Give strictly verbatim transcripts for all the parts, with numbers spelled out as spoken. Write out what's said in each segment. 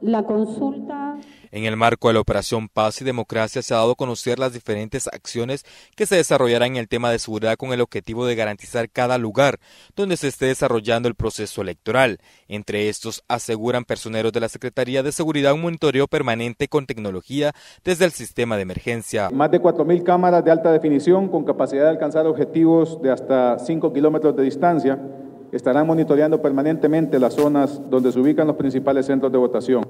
La consulta. En el marco de la Operación Paz y Democracia se ha dado a conocer las diferentes acciones que se desarrollarán en el tema de seguridad con el objetivo de garantizar cada lugar donde se esté desarrollando el proceso electoral. Entre estos, aseguran personeros de la Secretaría de Seguridad un monitoreo permanente con tecnología desde el sistema de emergencia. Más de cuatro mil cámaras de alta definición con capacidad de alcanzar objetivos de hasta cinco kilómetros de distancia estarán monitoreando permanentemente las zonas donde se ubican los principales centros de votación.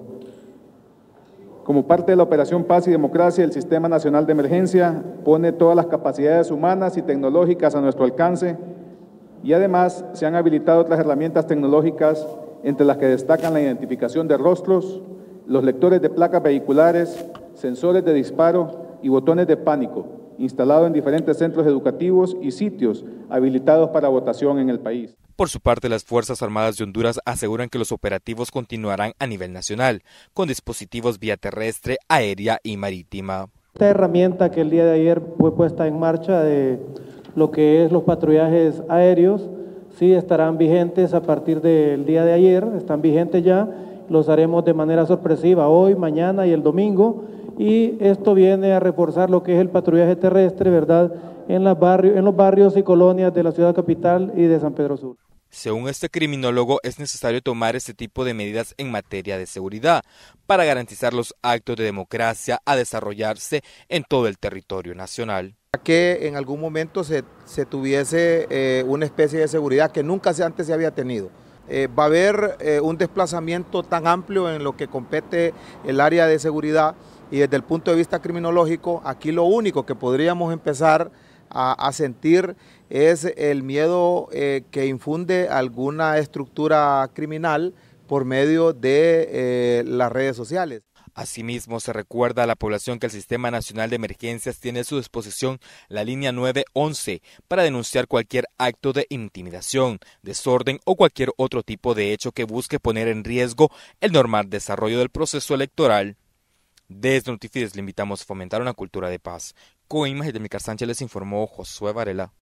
Como parte de la Operación Paz y Democracia, el Sistema Nacional de Emergencia pone todas las capacidades humanas y tecnológicas a nuestro alcance y además se han habilitado otras herramientas tecnológicas entre las que destacan la identificación de rostros, los lectores de placas vehiculares, sensores de disparo y botones de pánico, instalados en diferentes centros educativos y sitios habilitados para votación en el país. Por su parte, las Fuerzas Armadas de Honduras aseguran que los operativos continuarán a nivel nacional, con dispositivos vía terrestre, aérea y marítima. Esta herramienta que el día de ayer fue puesta en marcha de lo que es los patrullajes aéreos, sí estarán vigentes a partir del día de ayer, están vigentes ya, los haremos de manera sorpresiva hoy, mañana y el domingo, y esto viene a reforzar lo que es el patrullaje terrestre, ¿verdad?, en, las barrios, en los barrios y colonias de la ciudad capital y de San Pedro Sur. Según este criminólogo, es necesario tomar este tipo de medidas en materia de seguridad para garantizar los actos de democracia a desarrollarse en todo el territorio nacional. Que en algún momento se, se tuviese eh, una especie de seguridad que nunca antes se había tenido. Eh, va a haber eh, un desplazamiento tan amplio en lo que compete el área de seguridad y desde el punto de vista criminológico, aquí lo único que podríamos empezar a, a sentir es el miedo eh, que infunde alguna estructura criminal por medio de eh, las redes sociales. Asimismo, se recuerda a la población que el Sistema Nacional de Emergencias tiene a su disposición la línea nueve once para denunciar cualquier acto de intimidación, desorden o cualquier otro tipo de hecho que busque poner en riesgo el normal desarrollo del proceso electoral. Desde Notifides le invitamos a fomentar una cultura de paz. Con imagen de Milcar Sánchez les informó Josué Varela.